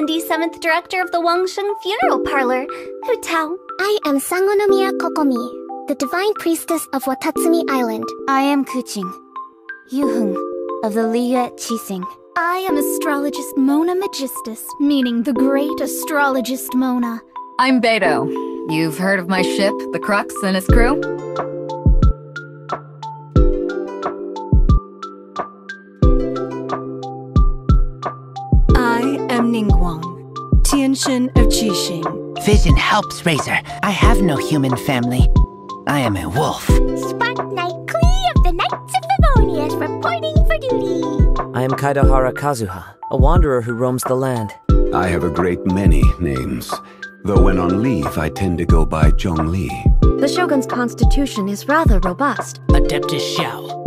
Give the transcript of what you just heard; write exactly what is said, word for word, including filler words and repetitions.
seventy-seventh Director of the Wangsheng Funeral Parlor. Hu Tao. I am Sangonomiya Kokomi, the Divine Priestess of Watatsumi Island. I am Kuching, Yuheng of the Liga Chising. I am Astrologist Mona Magistus, meaning the Great Astrologist Mona. I'm Beto. You've heard of my ship, the Crux, and its crew? I am Ningguang, Tianxin of Qixing. Vision helps, Razor. I have no human family. I am a wolf. Spark Knight Klee of the Knights of Favonius, reporting for duty. I am Kaidahara Kazuha, a wanderer who roams the land. I have a great many names, though when on leave I tend to go by Zhongli. The Shogun's constitution is rather robust. Adeptus Xiao.